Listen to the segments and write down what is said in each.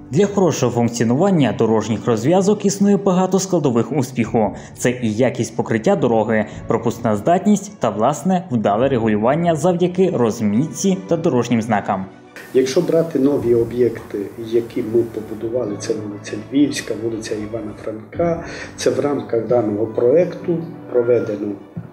Для хорошого функціонування дорожніх розв'язок існує багато складових успіху. Це і якість покриття дороги, пропускна здатність та, власне, вдале регулювання завдяки розмітці та дорожнім знакам. Якщо брати нові об'єкти, які ми побудували, це вулиця Львівська, вулиця Івана Франка, це в рамках даного проєкту проведено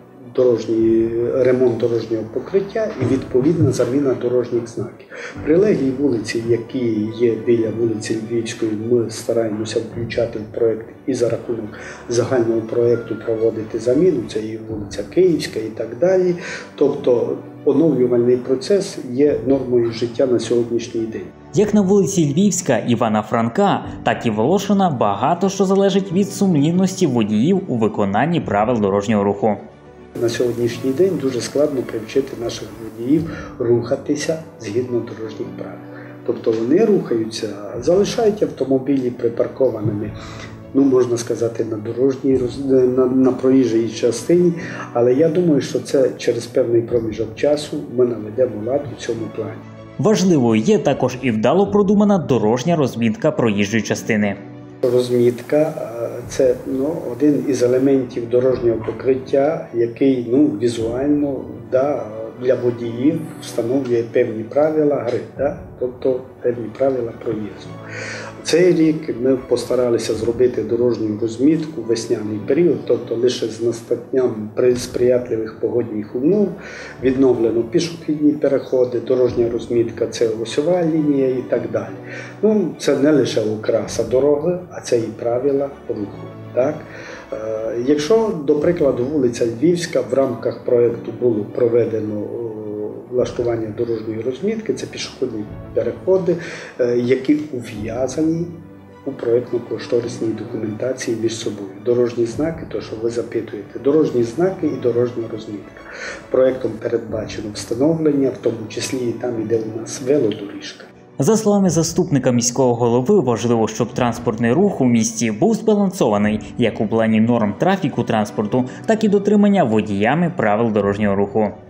ремонт дорожнього покриття і відповідна заміна дорожніх знаків. Прилеглі вулиці, які є біля вулиці Львівської, ми стараємося включати в проєкт і за рахунок загального проєкту проводити заміну, це і вулиця Київська і так далі. Тобто оновлювальний процес є нормою життя на сьогоднішній день. Як на вулиці Львівська Івана Франка, так і Волошина багато що залежить від сумлінності водіїв у виконанні правил дорожнього руху. На сьогоднішній день дуже складно привчити наших водіїв рухатися згідно дорожніх правил. Тобто вони рухаються, залишають автомобілі припаркованими, можна сказати, на проїжджій частині, але я думаю, що це через певний проміжок часу ми наведемо лад у цьому плані. Важливою є також і вдало продумана дорожня розмітка проїжджої частини. Розмітка – це один із елементів дорожнього покриття, який візуально для водіїв встановлює певні правила гри, тобто певні правила проїзду. Цей рік ми постаралися зробити дорожню розмітку в весняний період, тобто лише з настанням сприятливих погодних умов відновлено пішохідні переходи, дорожня розмітка – це осьова лінія і так далі. Це не лише окраса дороги, а це і правила руху. Так? Якщо, до прикладу, вулиця Львівська, в рамках проєкту було проведено влаштування дорожньої розмітки, це пішохідні переходи, які ув'язані у проєктно-кошторисній документації між собою. Дорожні знаки, то що ви запитуєте, дорожні знаки і дорожня розмітка. Проєктом передбачено встановлення, в тому числі і там, де у нас велодоріжка. За словами заступника міського голови, важливо, щоб транспортний рух у місті був збалансований як у плані норм трафіку транспорту, так і дотримання водіями правил дорожнього руху.